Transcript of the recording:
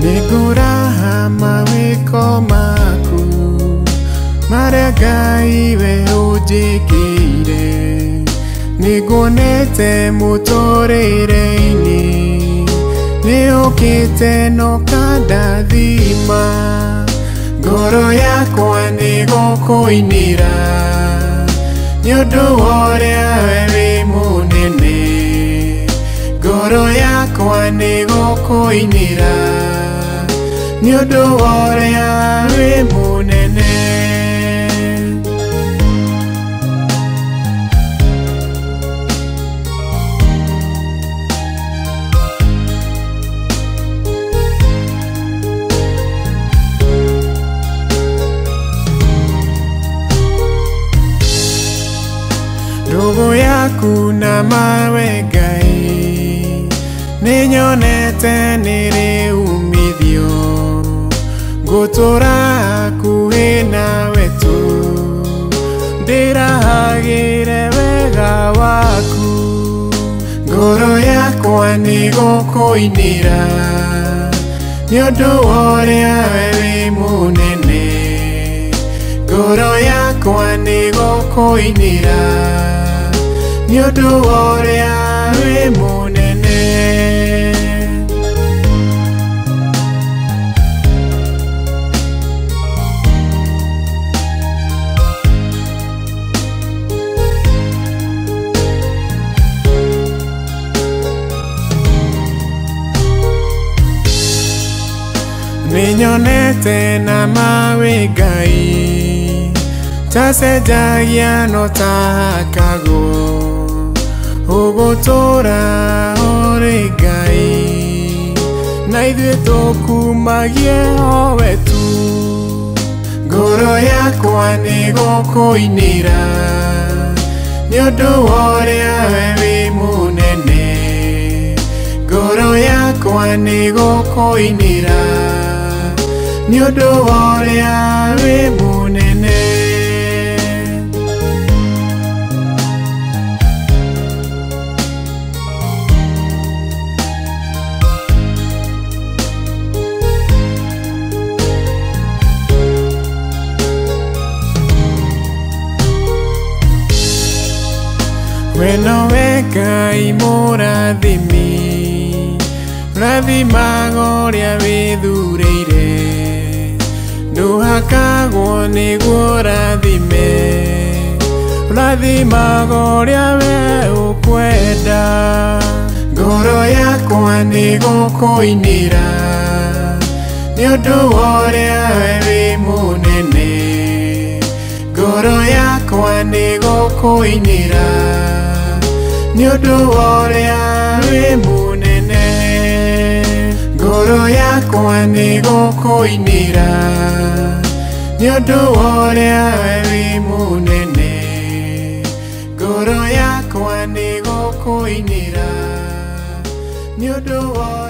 Nĩngũraha mawĩko maku marĩa Ngai we ũnjĩkĩire. Nĩnguonete mũtũrĩre-inĩ, nĩũkĩte na ũkandathima. Ngoro yakwa nĩgũkũinĩra nĩũndũ wa ũrĩa we wĩ mũnene. Ngoro yakwa nĩgũkũinĩra nĩũndũ wa ũrĩa wĩ mũnene. Ndugu yaku na mawe Ngai, nĩnyonete nĩrĩ umithio. Ngũtũra hakuhĩ nawe tu, ndĩrahagĩre wega waku. Ngoro yakwa nĩgũkũinĩra nĩũndũ wa ũrĩa we wĩ mũnene. Ngoro yakwa nĩgũkũinĩra nĩũndũ wa ũrĩa wĩ mũnene. Nĩnyonete na mawe Ngai, tacenjagia no tahakagwo. Ũgũtũra ũrĩ Ngai, na ithuĩ tũkumagie owe tu. Ngoro yakwa nĩgũkũinĩra nĩũndũ wa ũrĩa we wĩ mũnene. Ngoro yakwa nĩgũkũinĩra nĩũndũ wa ũrĩa wĩ mũnene. We nowe Ngai mũrathimi, rathimaga ũrĩa wĩthurĩire. Ndũhakagwo nĩguo rathime, rathimaga ũrĩa we ũkwenda. Ngoro yakwa nĩgũkũinĩra nĩũndũ wa ũrĩa we wĩ mũnene. Ngoro yakwa nĩgũkũinĩra nĩũndũ wa ũrĩa wĩ mũnene. Ngoro yakwa nĩgũkũinĩra nĩũndũ wa ũrĩa we wĩ mũnene. Ngoro yakwa nĩgũkũinĩra nĩũndũ wa